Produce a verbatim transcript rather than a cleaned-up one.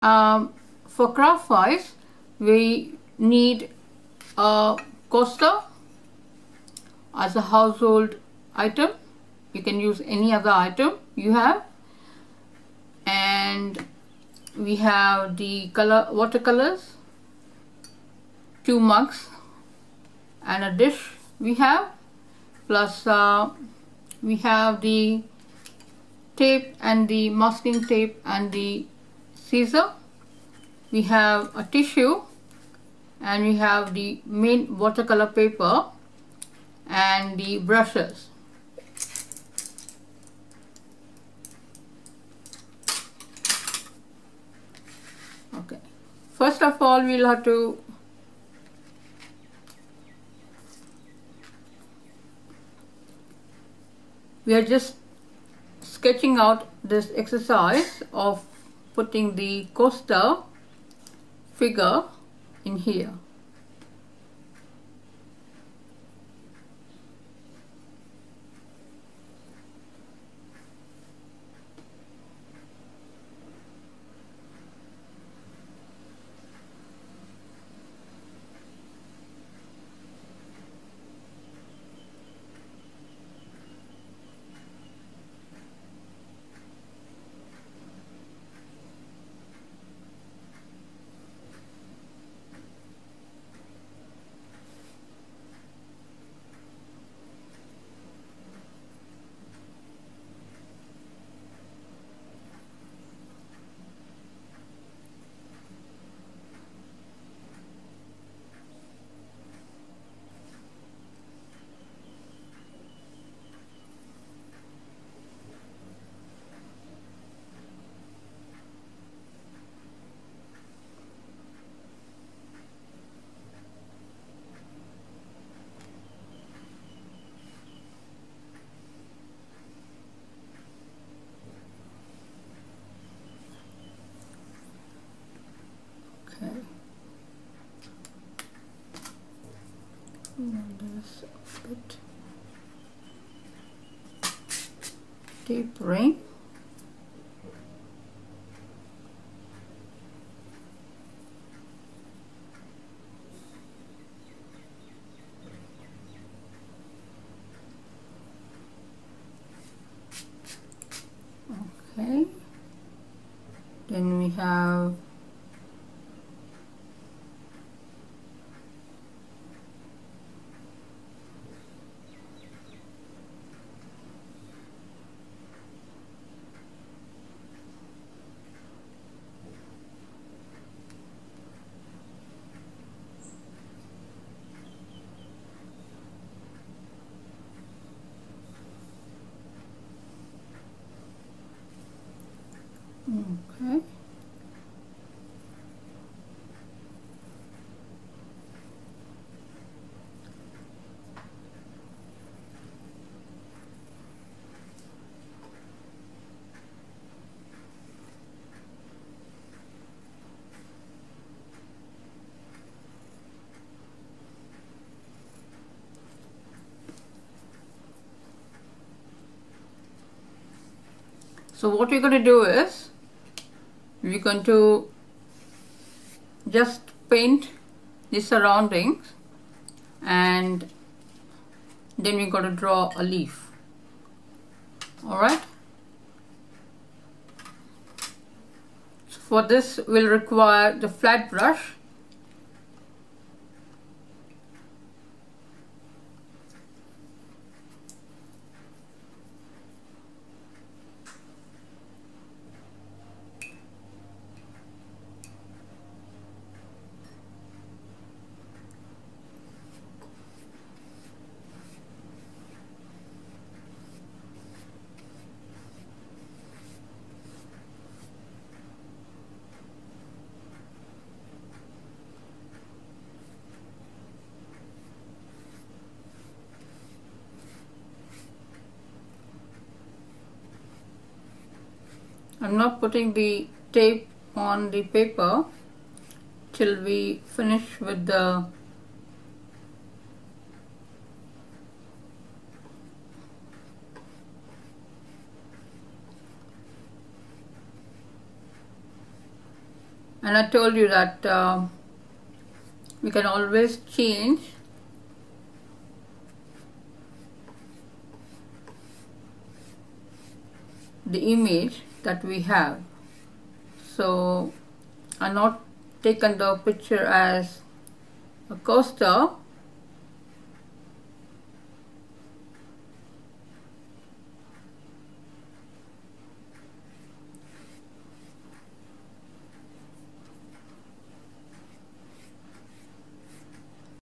um, for Craftwise, we need a coaster as a household item. You can use any other item you have, and we have the color watercolors, two mugs and a dish we have, plus uh, we have the tape and the masking tape and the scissor. We have a tissue, and we have the main watercolor paper and the brushes. Okay, first of all we'll have to we are just sketching out this exercise of putting the coaster figure in here. Okay. And there's a bit tapering. Okay. Then we have okay. So what we're going to do is we're going to just paint the surroundings, and then we're going to draw a leaf. Alright, so for this we'll require the flat brush, I'm not putting the tape on the paper till we finish with the And I told you that uh, we can always change the image that we have. So I've not taken the picture as a coaster,